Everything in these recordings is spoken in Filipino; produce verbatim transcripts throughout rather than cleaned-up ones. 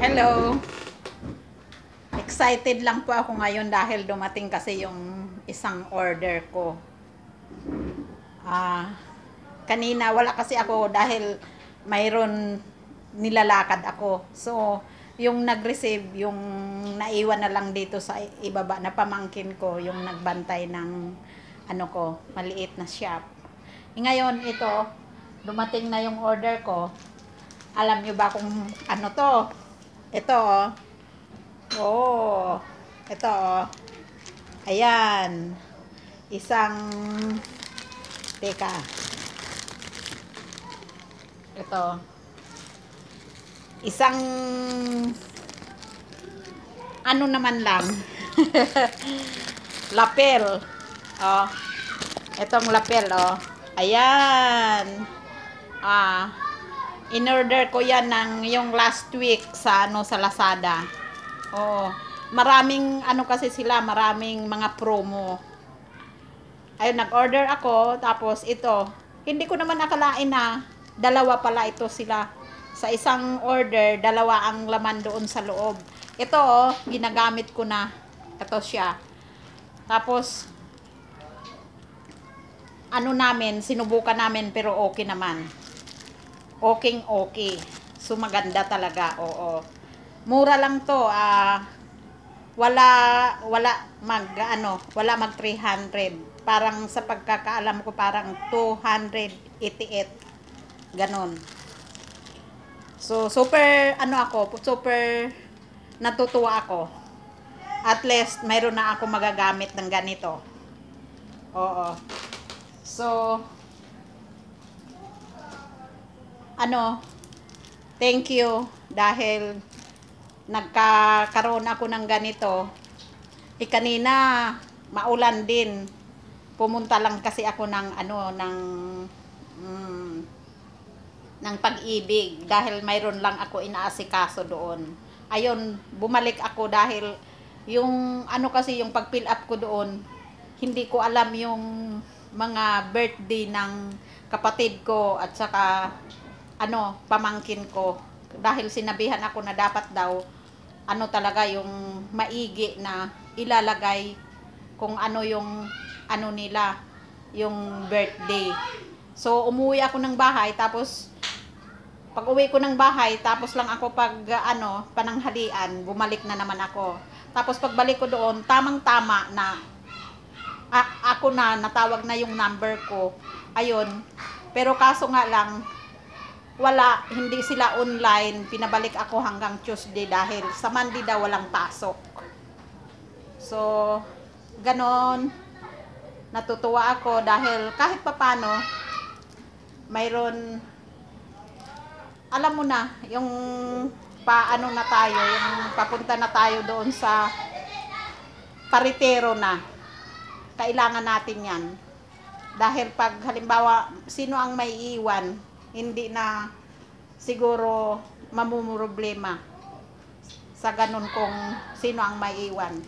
Hello! Excited lang po ako ngayon dahil dumating kasi yung isang order ko. Ah, kanina wala kasi ako dahil mayroon nilalakad ako. So, yung nag-receive, yung naiwan na lang dito sa ibaba na pamangkin ko, yung nagbantay ng ano ko, maliit na shop. E ngayon ito, dumating na yung order ko. Alam nyo ba kung ano to? Ito, oh. Oh, ito, oh. Ayan. Isang, teka. Ito. Isang, ano naman lang. Lapel. Oh. Itong lapel, oh. Ayan. Ah. In-order ko yan ng yung last week sa ano sa Lazada. Oh, maraming ano kasi sila, maraming mga promo. Ayun, nag-order ako, tapos ito, hindi ko naman akalain na dalawa pala ito sila. Sa isang order, dalawa ang laman doon sa loob. Ito, oh, ginagamit ko na. Ito siya. Tapos ano namin, sinubukan namin pero okay naman. Okay, okay. So, maganda talaga. Oo. Mura lang to. Ah, wala, wala mag, ano, wala mag three hundred. Parang sa pagkakaalam ko, parang two eighty-eight. Ganon. So, super, ano ako, super natutuwa ako. At least, mayroon na ako magagamit ng ganito. Oo. So, ano, thank you dahil nagkakaroon ako ng ganito. E kanina maulan din. Pumunta lang kasi ako ng ano ng mm, ng Pag-ibig dahil mayroon lang ako inaasikaso doon. Ayun, bumalik ako dahil yung ano kasi yung pag-fill up ko doon, hindi ko alam yung mga birthday ng kapatid ko at saka ano, pamangkin ko, dahil sinabihan ako na dapat daw ano talaga yung maigi na ilalagay kung ano yung ano nila, yung birthday. So umuwi ako ng bahay, tapos pag uwi ko ng bahay, tapos lang ako pag ano, pananghalian, bumalik na naman ako. Tapos pagbalik ko doon, tamang-tama na a- ako na natawag na yung number ko. Ayun. Pero kaso nga lang, wala, hindi sila online. Pinabalik ako hanggang Tuesday dahil sa Monday daw walang pasok. So, ganon. Natutuwa ako dahil kahit papano, mayroon, alam mo na, yung paano na tayo, yung papunta na tayo doon sa paritero na. Kailangan natin yan. Dahil pag halimbawa, sino ang may iwan, hindi na siguro mamumroblema sa ganun kung sino ang may iwan.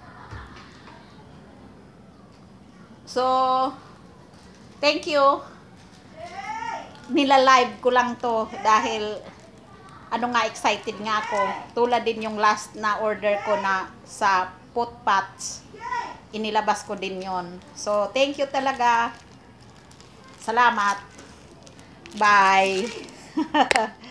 So, thank you. Nila-live ko lang to dahil ano nga, excited nga ako. Tulad din yung last na order ko na sa pot pots. Inilabas ko din yon. So, thank you talaga. Salamat. Bye.